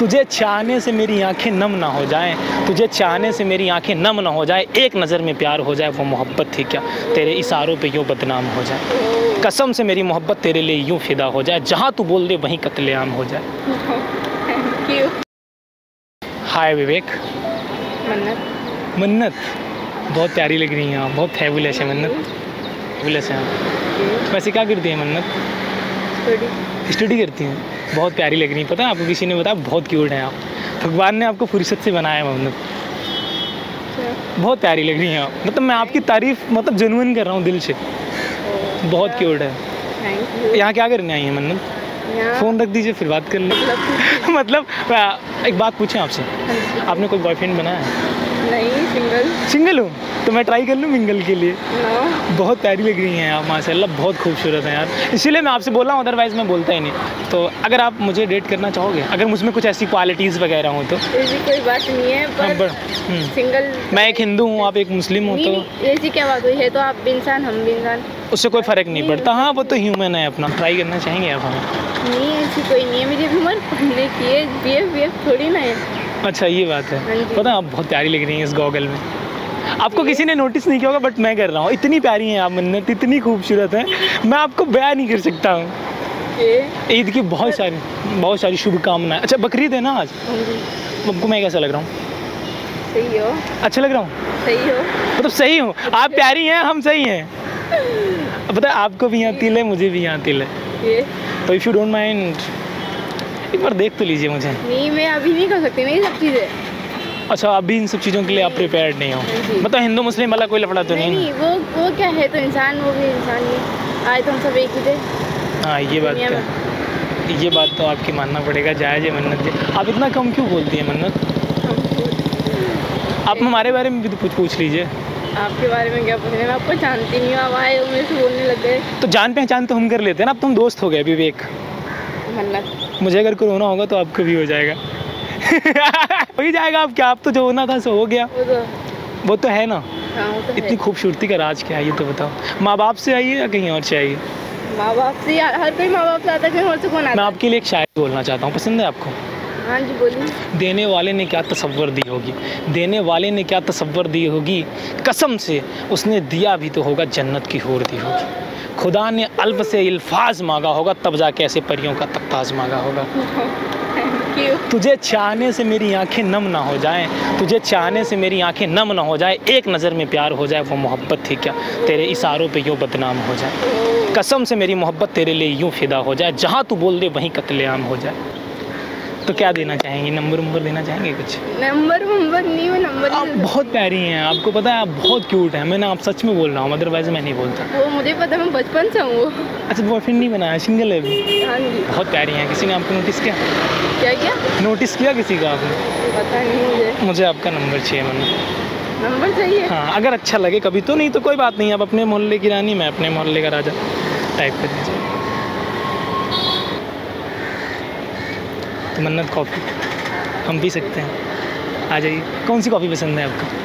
तुझे चाहने से मेरी आंखें नम ना हो जाएं, तुझे चाहने से मेरी आंखें नम ना हो जाए, एक नज़र में प्यार हो जाए वो मोहब्बत थी क्या, तेरे इशारों पे यूँ बदनाम हो जाए। कसम से मेरी मोहब्बत तेरे लिए यूँ फिदा हो जाए, जहाँ तू बोल दे वहीं कत्लेआम हो जाए। Thank you. Hi Vivek. Mannat. Mannat बहुत प्यारी लग रही हैं आप, बहुत फेबुलस है मन्नत, फेबुलस है आप। वैसे क्या करती हैं मन्नत? स्टडी करती हैं, बहुत प्यारी लग रही हैं। पता है आपको किसी ने बताया बहुत क्यूट हैं आप, भगवान ने आपको फुर्सत से बनाया है मन्नत, बहुत प्यारी लग रही हैं आप। मतलब मैं आपकी तारीफ़ मतलब जेन्युइन कर रहा हूँ दिल से, बहुत क्यूट है। यहाँ क्या करने आई हैं मन्नत? फ़ोन रख दीजिए फिर बात कर लें। मतलब एक बात पूछें आपसे, आपने कोई बॉयफ्रेंड बनाया है? नहीं, सिंगल हूँ तो मैं ट्राई कर लूँ मिंगल के लिए। नो। बहुत प्यारी लग रही हैं आप माशाल्लाह, बहुत खूबसूरत हैं यार, इसीलिए मैं आपसे बोल रहा हूँ, अदरवाइज़ मैं बोलता ही नहीं। तो अगर आप मुझे डेट करना चाहोगे, अगर मुझमें कुछ ऐसी क्वालिटीज़ वगैरह हो तो? ऐसी कोई बात नहीं है, पर सिंगल मैं एक हिंदू हूँ, आप एक मुस्लिम हो, तो ऐसी क्या बात हुई है? तो आप भी इंसान, हम भी इंसान, उससे कोई फ़र्क नहीं पड़ता। हाँ वो तो ह्यूमन है अपना, ट्राई करना चाहेंगे आप हमें? नहीं ऐसी कोई नहीं है, मेरी उम्र पढ़ने की है, BF थोड़ी ना है। अच्छा ये बात है। पता है आप बहुत प्यारी लग रही हैं इस गॉगल में, आपको किसी ने नोटिस नहीं किया होगा बट मैं कर रहा हूँ। इतनी प्यारी हैं आप मन्नत, इतनी खूबसूरत है, मैं आपको बयान नहीं कर सकता हूँ। ईद की बहुत सारी शुभकामनाएं। अच्छा बकरीद है ना आज, आपको मैं कैसा लग रहा हूँ? सही हो। अच्छा लग रहा हूँ? सही हो, मतलब सही हूँ? आप प्यारी हैं, हम सही हैं। पता है आपको भी यहाँ तिल है, मुझे भी यहाँ तिल है, तो इफ़ यू डोंट माइंड एक बार देख तो लीजिए मुझे। नहीं मैं अभी नहीं कर सकती नहीं सब चीज़ें। अच्छा अभी इन सब चीज़ों के लिए आप प्रिपेयर्ड नहीं हो? मतलब हिंदू मुस्लिम वाला कोई लफड़ा तो नहीं? वो क्या है, तो इंसान, वो भी इंसान ही, आज तो हम सब एक ही थे। हाँ ये बात तो आपकी मानना पड़ेगा, जायज़ है मन्नत जी। आप इतना कम क्यों बोलती हैं मन्नत? आप हमारे बारे में भी तो कुछ पूछ लीजिए। आपके बारे में क्या पूछना, मैं आपको जानती नहीं हूँ, आप आए हो मेरे से बोलने लग गए। तो जान पहचान तो हम कर लेते हैं ना, अब तुम दोस्त हो गए विवेक। मन्नत मुझे अगर कोरोना होगा तो आपको भी हो जाएगा। हो ही जाएगा, अब क्या, आप तो जो होना था सो हो गया, वो तो है ना। हाँ, वो तो इतनी खूबसूरती का राज क्या है ये तो बताओ? माँ बाप से आई है या कहीं और से आई है? माँ बाप से, हर कोई माँ बाप से आता है, कहीं और से कौन आता है? मैं आपके लिए एक शायरी बोलना चाहता हूँ, पसंद है आपको? हाँ जी बोलिए। देने वाले ने क्या तसव्वुर दी होगी, देने वाले ने क्या तसव्वुर दी होगी, कसम से उसने दिया भी तो होगा, जन्नत की हूर दी होगी। खुदा ने अल्फ से अल्फाज मांगा होगा, तब जाके ऐसे परियों का तख्ताज मांगा होगा। तुझे चाहने से मेरी आंखें नम ना हो जाएं, तुझे चाहने से मेरी आंखें नम ना हो जाए, एक नज़र में प्यार हो जाए वो मोहब्बत थी क्या, तेरे इशारों पे यूँ बदनाम हो जाए। कसम से मेरी मोहब्बत तेरे लिए यूँ फिदा हो जाए, जहाँ तू बोल दे वहीं कत्लेआम हो जाए। तो क्या देना चाहेंगी, नंबर देना चाहेंगे कुछ? नंबर नहीं, वो नंबर। आप बहुत प्यारी हैं, आपको पता है आप बहुत क्यूट हैं, मैंने आप सच में बोल रहा हूँ, अदरवाइज मैं नहीं बोलता। वो मुझे पता, मैं बचपन से हूँ। अच्छा बॉयफ्रेंड नहीं बनाया, सिंगल है अभी? हाँ जी। बहुत प्यारी हैं, किसी ने आपको नोटिस किया? क्या नोटिस किया किसी का आपने? पता नहीं मुझे आपका नंबर चाहिए, नंबर चाहिए। हाँ अगर अच्छा लगे कभी तो, नहीं तो कोई बात नहीं, आप अपने मोहल्ले की रानी, मैं अपने मोहल्ले का राजा, टाइप कर दीजिए। तो मन्नत कॉफ़ी हम पी सकते हैं, आ जाइए। कौन सी कॉफ़ी पसंद है आपको?